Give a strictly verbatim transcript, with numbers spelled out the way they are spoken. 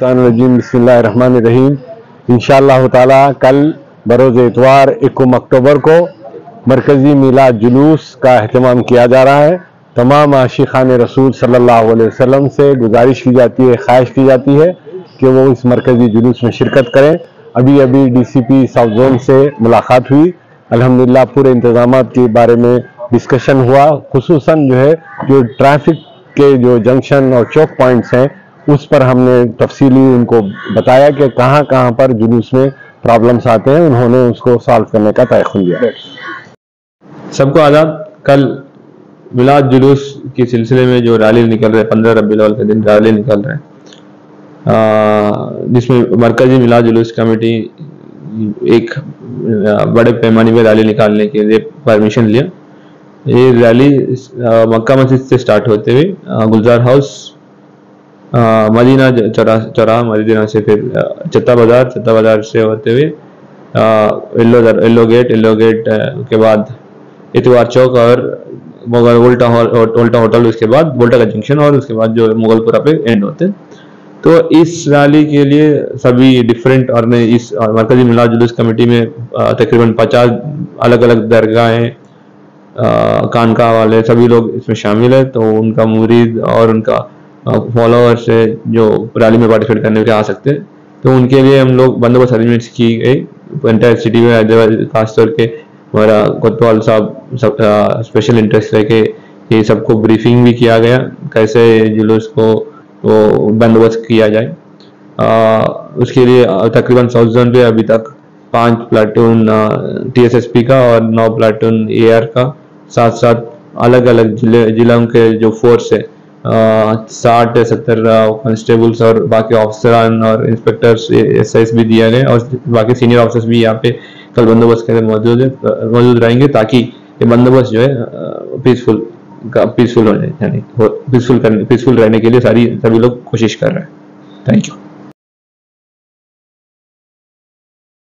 मिनशैतानिर्रजीम बिस्मिल्लाहिर्रहमानिर्रहीम। इंशाअल्लाह ताला कल बरोज़ इतवार इक्कीस अक्टूबर को मरकज़ी मिलाद जुलूस का अहतमाम किया जा रहा है। तमाम आशिक़ान रसूल सल्लल्लाहु अलैहि वसल्लम से गुजारिश की जाती है, ख्वाहिश की जाती है कि वो इस मरकज़ी जुलूस में शिरकत करें। अभी अभी D C P south zone से मुलाकात हुई, अल्हम्दुलिल्लाह पूरे इंतजाम के बारे में डिस्कशन हुआ। खुसूसन जो है जो ट्रैफिक के जो जंक्शन और चौक पॉइंट्स हैं उस पर हमने तफसीली उनको बताया कि कहाँ कहाँ पर जुलूस में प्रॉब्लम्स आते हैं, उन्होंने उसको सॉल्व करने का तयख्खुन दिया। सबको आदाब। कल मिलाद जुलूस के सिलसिले में जो रैली निकल रहे, पंद्रह रबीउल अव्वल के दिन रैली निकल रहे हैं, जिसमें मरकजी मिलाद जुलूस कमेटी एक बड़े पैमाने पर रैली निकालने के लिए परमिशन लिया। ये रैली मक्का मस्जिद से स्टार्ट होते हुए गुलजार हाउस, मदीना चौरा चौराहा मदीना से फिर चत्ता बाजार, चत्ता बाजार से होते हुए yellow yellow gate, yellow gate के बाद इतवार चौक और मुगल वोल्टा वोल्टा होटल, उसके बाद वोल्टा का जंक्शन और उसके बाद जो मुगलपुरा पे एंड होते। तो इस रैली के लिए सभी डिफरेंट और इस मरकजी मिलाद जुलूस कमेटी में तकरीबन पचास अलग अलग दरगाहें, खानका वाले सभी लोग इसमें शामिल है। तो उनका मुरीद और उनका फॉलोअर्स है जो रैली में पार्टिसिपेट करने के आ सकते हैं। तो उनके लिए हम लोग बंदोबस्त अरेंजमेंट्स की गई एंटायर सिटी में। हैदराबाद खासतौर के हमारा कोतवाल साहब सब स्पेशल इंटरेस्ट रह के ये सबको ब्रीफिंग भी किया गया कैसे जुलूस को वो बंदोबस्त किया जाए। आ, उसके लिए तकरीबन साउथ जोन पे अभी तक पांच platoon T S S P का और नौ प्लाटून ए आर का, साथ साथ अलग अलग जिले जिलों के जो फोर्स है साठ या सत्तर कांस्टेबल्स और बाकी ऑफिसरान और इंस्पेक्टर्स एस आई भी दिया गया और बाकी सीनियर ऑफिसर्स भी यहाँ पे कल बंदोबस्त के लिए मौजूद है मौजूद रहेंगे ताकि ये बंदोबस्त जो है पीसफुल का पीसफुल होने यानी पीसफुल करने पीसफुल रहने के लिए सारी सभी लोग कोशिश कर रहे हैं। Thank you.